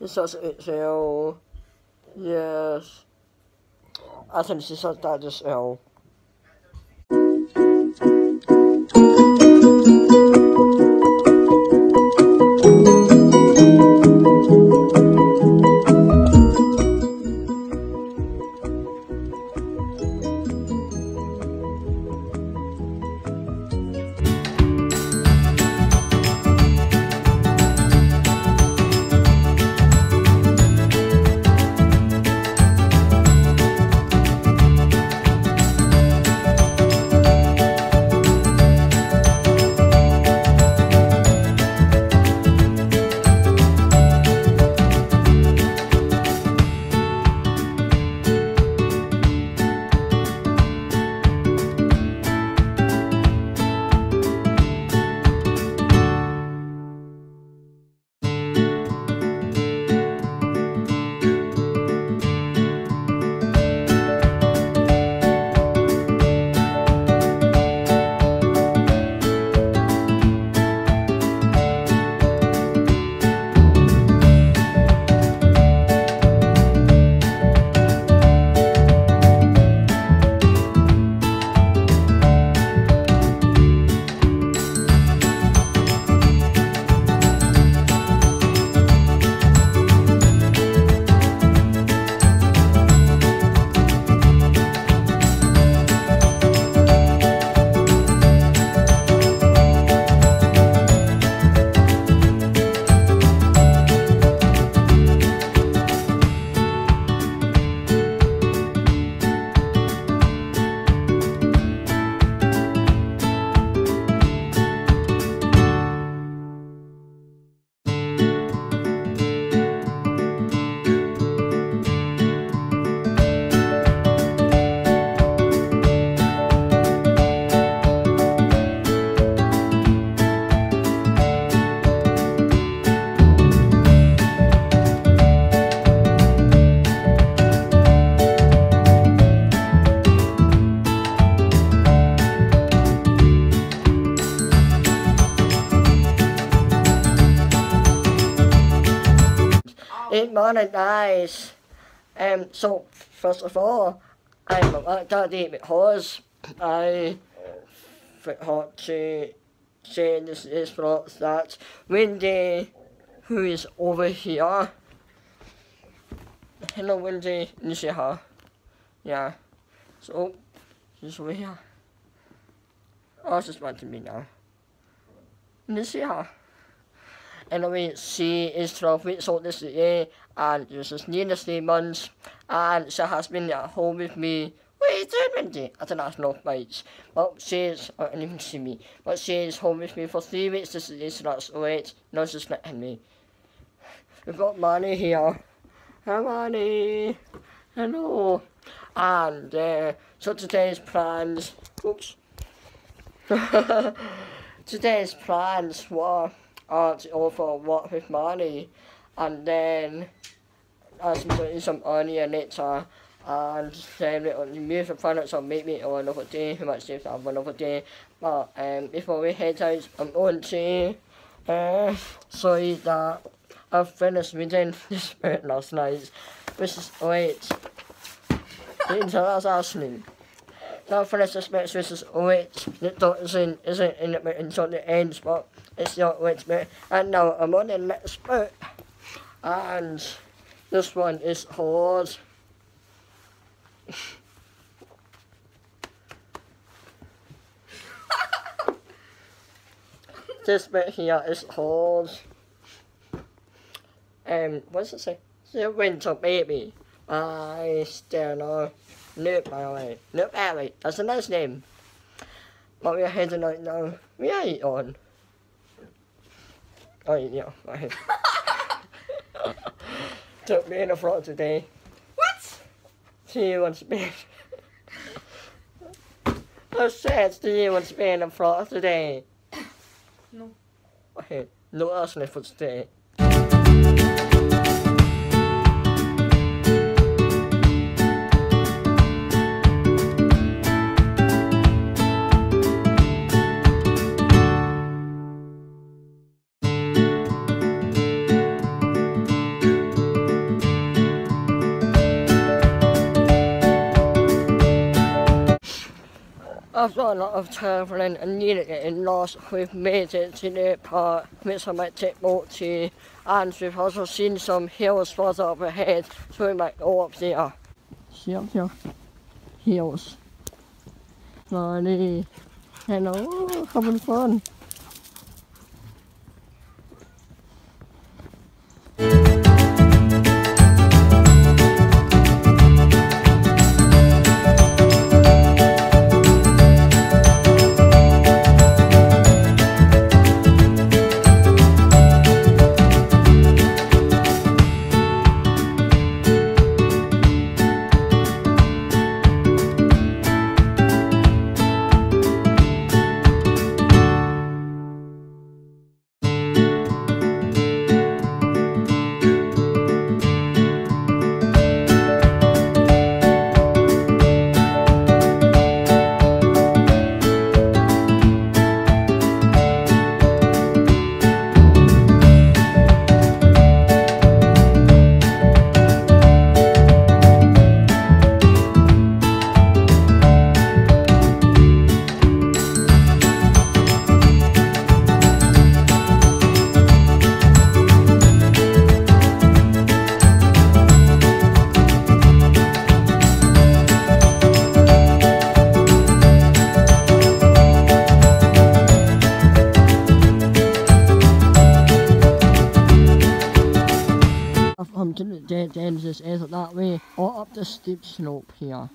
zoals zo. Yes. I think she said that as well. Good morning, guys. So first of all, I'm at Daddy because I forgot to say this is for that Wendy, who is over here. Hello, Wendy. You see her? Yeah. So she's over here. Oh, she's watching me now. You see her? Anyway, she is 12 weeks old this year, and this is nearly 3 months, and she has been at home with me. What are you doing, Wendy? I don't have no bites. Well, she's, I didn't even see me, but she's home with me for 3 weeks this year, so that's great. No, she's not me. We've got Manny here. Hi, Manny. Hello. And, so today's plans, oops. Today's plans were to over a walk with Manny, and then I'm doing some earlier later, and then we'll move the planets or meet me on another day. We might save that another day, but before we head out, I'm going to show you that I've finished reading this book last night, which is great. That's actually. Now finished this book, which is great. It isn't in it until the end, but it's not great book. And now I'm on the next book, and this one is called this book here is called what does it say? The Winter Baby by Stella Newberry. Newberry, that's a nice name. But we're heading right now. We are on. Oh yeah, right. Took me in the front today. What? She wants to be. I said she wants to be in the front today. No. Okay, no asking for today. After a lot of travelling and nearly getting lost, we've made it to the park which I might take boat to, and we've also seen some hills further up ahead, so we might go up there. See up here? Hills. Funny. Hello, having fun. I've come to the dead end, this is that way, or up the steep slope here.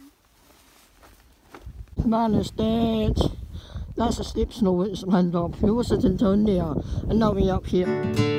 Man is dead. That's a steep slope which went up. We were sitting down there, and now we're up here.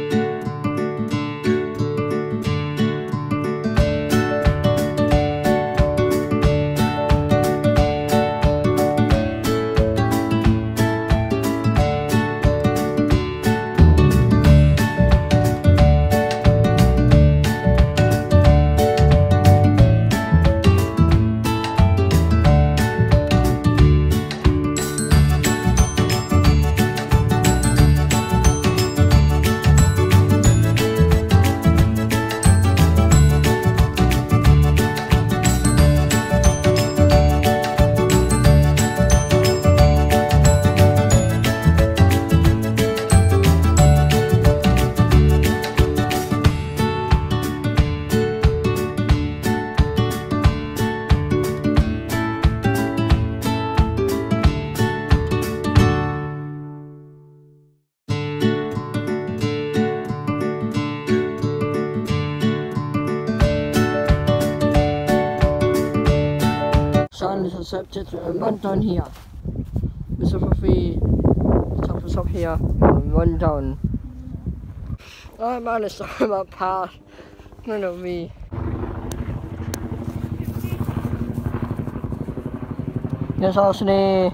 Sun is accepted and run down here. This is if we top us up here and run down. I managed to find my path. Look at me. Yes, Arsene.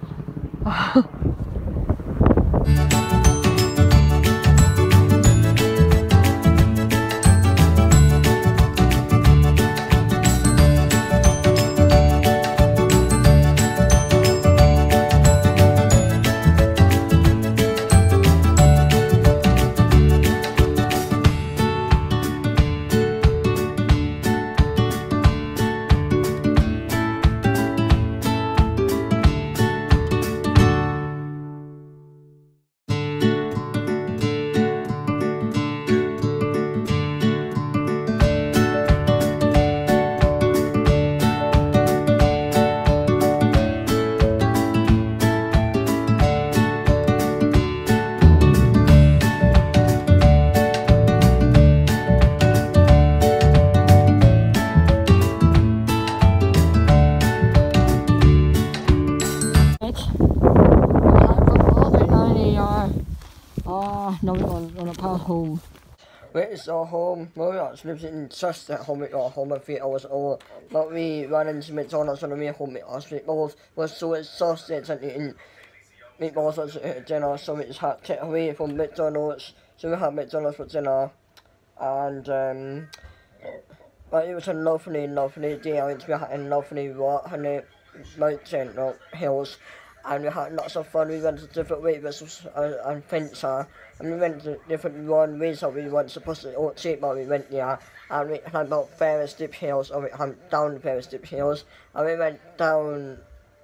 Now we're on a path home. It's our home. Well, we actually lived in just at home. We got home a few hours old. But we ran into McDonald's on the way home. Our meatballs were so exhausted and eating meatballs at dinner, so we just had to take away from McDonald's. So we had McDonald's for dinner. And but it was a lovely, lovely day. We had a lovely walk on the mountain hills. And we had lots of fun. We went to different ways and fencer, and we went to different runways that we weren't supposed to take, but we went there. And we climbed up very steep hills, or we climbed down very steep hills, and we went down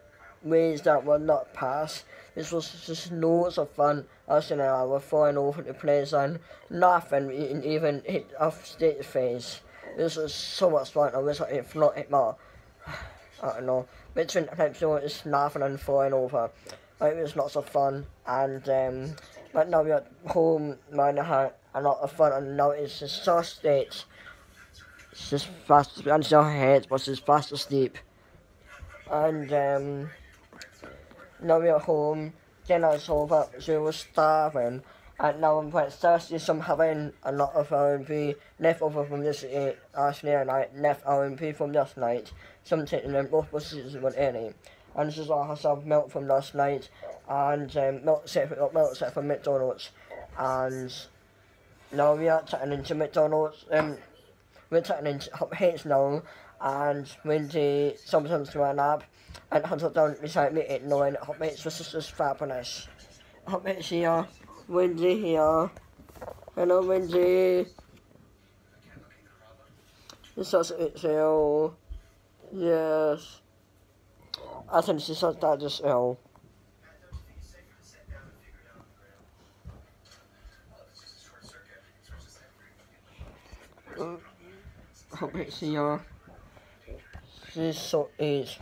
ways that were not passed. This was just loads of fun. Us and I were flying over the place and nothing even hit off State's face. This was so much fun. I wish I had not hit more. I don't know. Between times it's laughing and flying over. It was lots of fun, and but now we're at home, man, I had a lot of fun, and now it's just so States. It's just fast, and your head, but it's fast asleep. And now we're at home, dinner's over, so we were starving, and now I'm quite thirsty, so I'm having a lot of R&B left over from this last night, left R&B from last night, so I'm taking them both buses with any. And this is all I have milk from last night, and milk set from McDonald's, and now we are taking into McDonald's, we're taking into Hot Hits now, and Wendy sometimes to a nap, and Hunter down beside me at 9. Hot Hits was just fabulous. Hot Hits here, Wendy here. Hello Wendy. This is it ill. Yes. I think she said that as ill. Hope it's here. She's so aged.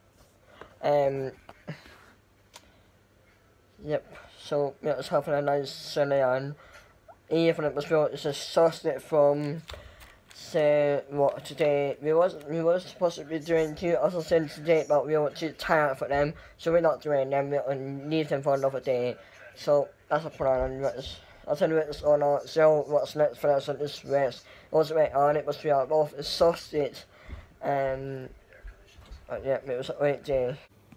Yep, so yeah, it's having a nice sunny and even it was built, it's a sausage from say what today we was supposed to be doing 2 other things today, but we were too tired for them, so we're not doing them. We'll leave them for another day. So that's a plan. I'll tell you what's on our so what's next for us on this rest. What's right on it must be out off the sausage. But yeah, it was a great day.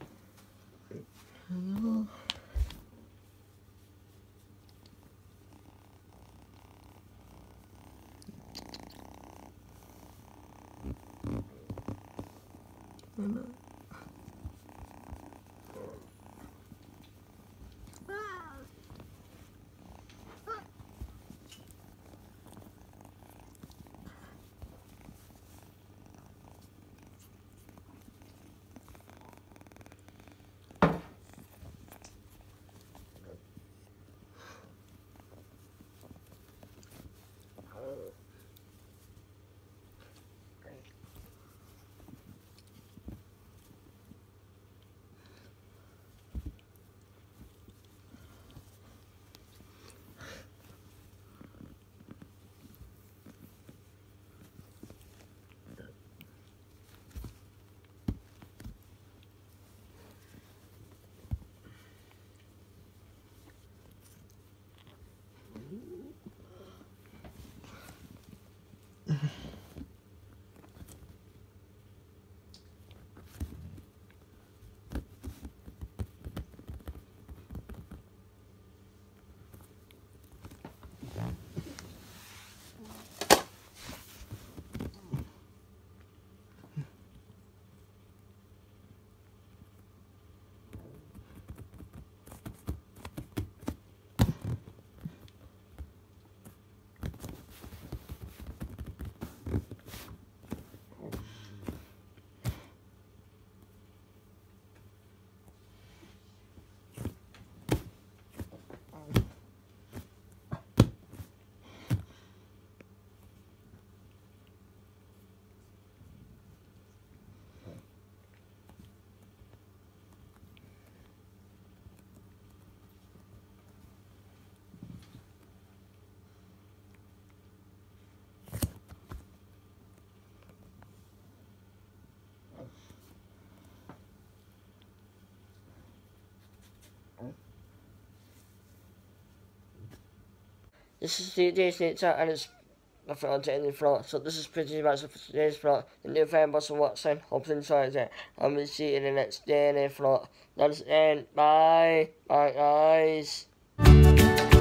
This is today's nature and it's I forgot to end the vlog, so this is pretty much for today's vlog. The new fan boss of Watson, hope you enjoyed it. And we'll see you in the next day in the vlog. That's the end. Bye. Bye guys.